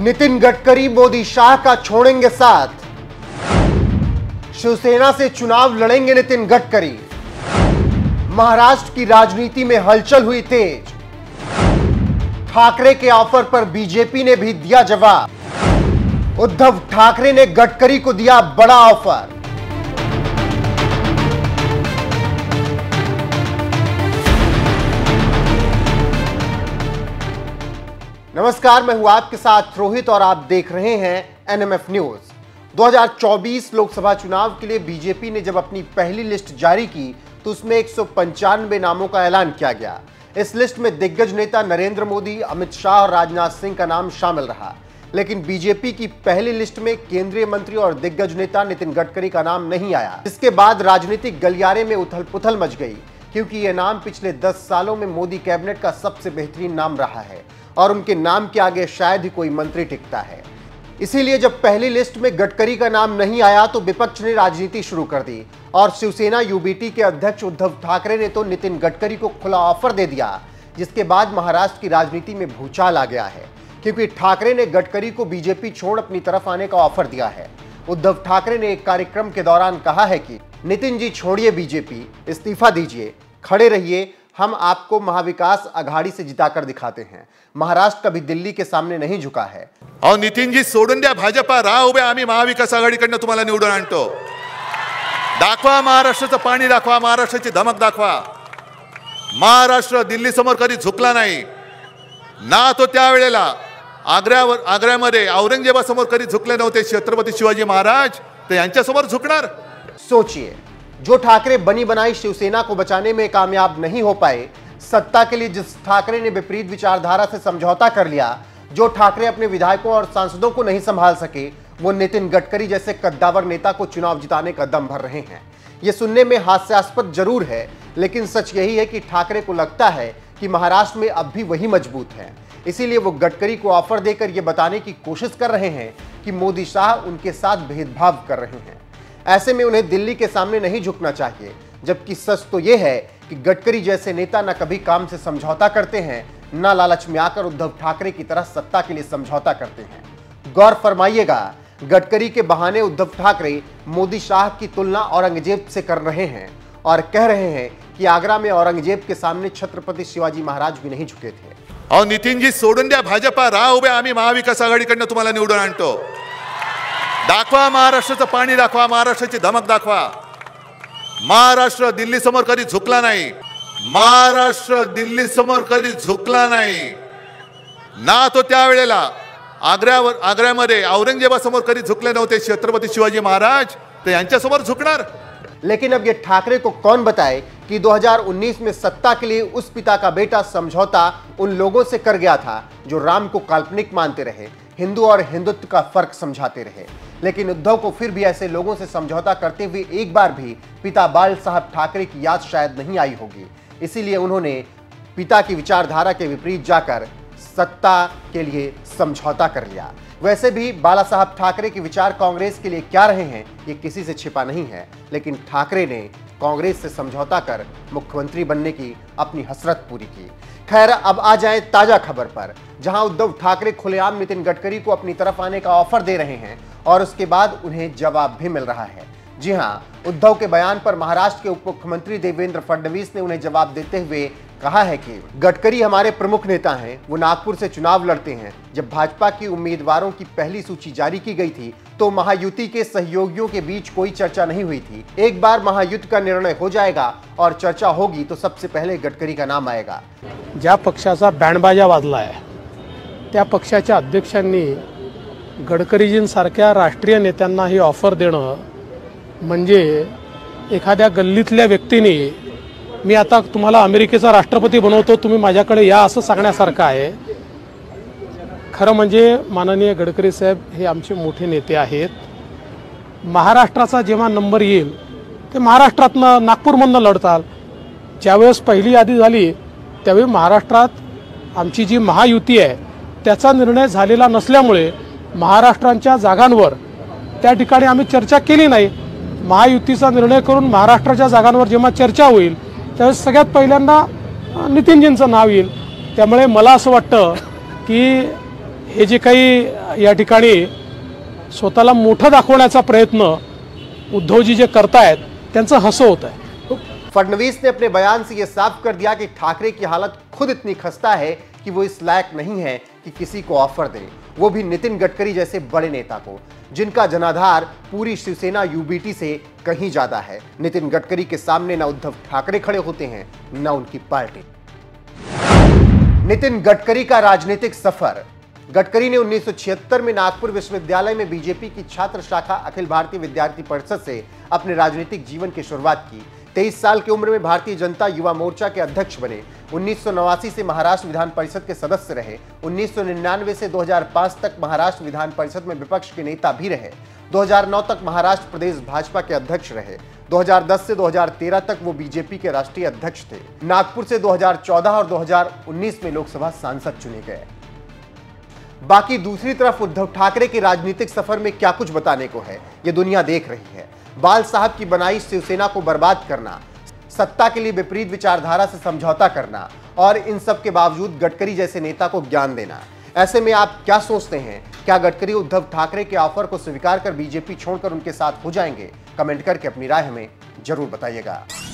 नितिन गडकरी मोदी शाह का छोड़ेंगे साथ, शिवसेना से चुनाव लड़ेंगे नितिन गडकरी। महाराष्ट्र की राजनीति में हलचल हुई तेज, ठाकरे के ऑफर पर बीजेपी ने भी दिया जवाब। उद्धव ठाकरे ने गडकरी को दिया बड़ा ऑफर। नमस्कार, मैं हूं आपके साथ रोहित और आप देख रहे हैं एनएमएफ न्यूज। 2024 लोकसभा चुनाव के लिए बीजेपी ने जब अपनी पहली लिस्ट जारी की तो उसमें 195 नामों का ऐलान किया गया। इस लिस्ट में दिग्गज नेता नरेंद्र मोदी, अमित शाह और राजनाथ सिंह का नाम शामिल रहा, लेकिन बीजेपी की पहली लिस्ट में केंद्रीय मंत्री और दिग्गज नेता नितिन गडकरी का नाम नहीं आया। इसके बाद राजनीतिक गलियारे में उथल पुथल मच गई, क्योंकि यह नाम पिछले 10 सालों में मोदी कैबिनेट का सबसे बेहतरीन नाम रहा है और उनके नाम के आगे शायद ही कोई मंत्री टिकता है। इसीलिए जब पहली लिस्ट में गडकरी का नाम नहीं आया तो विपक्ष ने राजनीति शुरू कर दी और शिवसेना यूबीटी के अध्यक्ष उद्धव ठाकरे ने तो नितिन गडकरी को खुला ऑफर दे दिया, जिसके बाद महाराष्ट्र की राजनीति में भूचाल आ गया है, क्योंकि ठाकरे ने गडकरी को बीजेपी छोड़ अपनी तरफ आने का ऑफर दिया है। उद्धव ठाकरे ने एक कार्यक्रम के दौरान कहा है कि नितिन जी छोड़िए बीजेपी, इस्तीफा दीजिए, खड़े रहिए, हम आपको महाविकास अघाड़ी से जिताकर दिखाते हैं। महाराष्ट्र कभी दिल्ली के सामने नहीं झुका है। और नितीन जी सोडून द्या भाजपा, राहा उभे, आम्ही महाविकास आघाडीकडनं तुम्हाला निवडून आणतो। दाखवा महाराष्ट्राचं पाणी, दाखवा महाराष्ट्राची धमक, दाखवा। महाराष्ट्र दिल्ली समोर कधी झुकला नाही ना, तो त्यावेळेला आग्र्यामध्ये औरंगजेबासमोर कधी झुकले नव्हते छत्रपती शिवाजी महाराज, तर यांच्यासमोर झुकणार। सोचिए, जो ठाकरे बनी बनाई शिवसेना को बचाने में कामयाब नहीं हो पाए, सत्ता के लिए जिस ठाकरे ने विपरीत विचारधारा से समझौता कर लिया, जो ठाकरे अपने विधायकों और सांसदों को नहीं संभाल सके, वो नितिन गडकरी जैसे कद्दावर नेता को चुनाव जिताने का दम भर रहे हैं। ये सुनने में हास्यास्पद जरूर है, लेकिन सच यही है कि ठाकरे को लगता है कि महाराष्ट्र में अब भी वही मजबूत है। इसीलिए वो गडकरी को ऑफर देकर ये बताने की कोशिश कर रहे हैं कि मोदी शाह उनके साथ भेदभाव कर रहे हैं। ऐसे में उन्हें दिल्ली के सामने नहीं झुकना चाहिए, जबकि सच तो यह है कि गडकरी जैसे नेता न कभी काम से समझौता करते हैं, न लालच में आकर उद्धव ठाकरे की तरह सत्ता के लिए समझौता करते हैं। गौर फरमाइएगा, गडकरी के बहाने उद्धव ठाकरे मोदी शाह की तुलना औरंगजेब से कर रहे हैं और कह रहे हैं कि आगरा में औरंगजेब के सामने छत्रपति शिवाजी महाराज भी नहीं झुके थे। और नितीन जी सोडून द्या भाजपा, राहा उभे, आम्ही महाविकास आघाडीकडनं तुम्हाला निवडून आणतो। दाखवा महाराष्ट्राचं पाणी, दाखवा महाराष्ट्राची धमक, दाखवा। महाराष्ट्र दिल्ली समोर कधी झुकला नाही, महाराष्ट्र दिल्ली समोर कधी झुकला नाही ना, तो त्यावेळेला आग्र्यामध्ये औरंगजेबासमोर कधी झुकले नव्हते छत्रपती शिवाजी महाराज, तर यांच्यासमोर झुकणार। लेकिन अब ये ठाकरे को कौन बताए कि 2019 में सत्ता के लिए उस पिता का बेटा समझौता उन लोगों से कर गया था जो राम को काल्पनिक मानते रहे, हिंदू और हिंदुत्व का फर्क समझाते रहे। लेकिन उद्धव को फिर भी ऐसे लोगों से समझौता करते हुए एक बार भी पिता बाल साहब ठाकरे की याद शायद नहीं आई होगी। इसीलिए उन्होंने पिता की विचारधारा के विपरीत जाकर सत्ता के लिए समझौता कर लिया। वैसे भी बाला साहब ठाकरे के विचार कांग्रेस के लिए क्या रहे हैं, ये किसी से छिपा नहीं है, लेकिन ठाकरे ने कांग्रेस से समझौता कर मुख्यमंत्री बनने की अपनी हसरत पूरी की। खैर, अब आ जाएं ताजा खबर पर, जहां उद्धव ठाकरे खुलेआम नितिन गडकरी को अपनी तरफ आने का ऑफर दे रहे हैं और उसके बाद उन्हें जवाब भी मिल रहा है। जी हां, उद्धव के बयान पर महाराष्ट्र के उप मुख्यमंत्री देवेंद्र फडणवीस ने उन्हें जवाब देते हुए कहा है कि गडकरी हमारे प्रमुख नेता हैं, वो नागपुर से चुनाव लड़ते हैं। जब भाजपा की उम्मीदवारों की पहली सूची जारी की गई थी तो महायुति के सहयोगियों के बीच कोई चर्चा नहीं हुई थी। एक बार महायुति का निर्णय हो जाएगा और चर्चा होगी तो सबसे पहले गडकरी का नाम आएगा। ज्या पक्षाचा बँडबाजा वाजला आहे त्या पक्षाच्या अध्यक्षांनी गडकरीजींसारख्या राष्ट्रीय नेत्यांना ही ऑफर देणं म्हणजे एखाद्या गल्लीतल्या व्यक्तीने मी आता तुम्हाला अमेरिकेचा राष्ट्रपती बनवतो, तुम्ही माझ्याकडे या असं सांगण्यासारखं आहे। खरं म्हणजे माननीय गडकरी साहेब हे आमचे मोठे नेते आहेत। महाराष्ट्राचा जेव्हा नंबर येईल ते महाराष्ट्रातनं नागपूरमधनं लढताल। ज्यावेळेस पहिली यादी झाली त्यावेळी महाराष्ट्रात आमची जी महायुती आहे त्याचा निर्णय झालेला नसल्यामुळे महाराष्ट्राच्या जागांवर त्या ठिकाणी आम्ही चर्चा केली नाही। महायुतीचा निर्णय करून महाराष्ट्राच्या जागांवर जेव्हा चर्चा होईल त्यावेळेस सगळ्यात पहिल्यांदा नितीनजींचं नाव येईल। त्यामुळे मला असं वाटतं की हे जे काही या ठिकाणी स्वतःला मोठं दाखवण्याचा प्रयत्न उद्धवजी जे करतायत त्यांचं हसं होत आहे। फडणवीस ने अपने बयान से यह साफ कर दिया कि ठाकरे की हालत खुद इतनी खस्ता है कि वो इस लायक नहीं है कि किसी को ऑफर दे, वो भी नितिन गडकरी जैसे बड़े नेता को, जिनका जनाधार पूरी शिवसेना यूबीटी से कहीं ज्यादा है। नितिन गडकरी के सामने न उद्धव ठाकरे खड़े होते हैं न उनकी पार्टी। नितिन गडकरी का राजनीतिक सफर। गडकरी ने 1976 में नागपुर विश्वविद्यालय में बीजेपी की छात्र शाखा अखिल भारतीय विद्यार्थी परिषद से अपने राजनीतिक जीवन की शुरुआत की। 23 साल की उम्र में भारतीय जनता युवा मोर्चा के अध्यक्ष बने। 1989 से महाराष्ट्र विधान परिषद के सदस्य रहे। 1999 से 2005 तक महाराष्ट्र विधान परिषद में विपक्ष के नेता भी रहे। 2009 तक महाराष्ट्र प्रदेश भाजपा के अध्यक्ष रहे। 2010 से 2013 तक वो बीजेपी के राष्ट्रीय अध्यक्ष थे। नागपुर से 2014 और 2019 में लोकसभा सांसद चुने गए। बाकी दूसरी तरफ उद्धव ठाकरे के राजनीतिक सफर में क्या कुछ बताने को है, ये दुनिया देख रही है। बाल साहब की बनाई शिवसेना को बर्बाद करना, सत्ता के लिए विपरीत विचारधारा से समझौता करना और इन सब के बावजूद गडकरी जैसे नेता को ज्ञान देना। ऐसे में आप क्या सोचते हैं? क्या गडकरी उद्धव ठाकरे के ऑफर को स्वीकार कर बीजेपी छोड़कर उनके साथ हो जाएंगे? कमेंट करके अपनी राय हमें जरूर बताइएगा।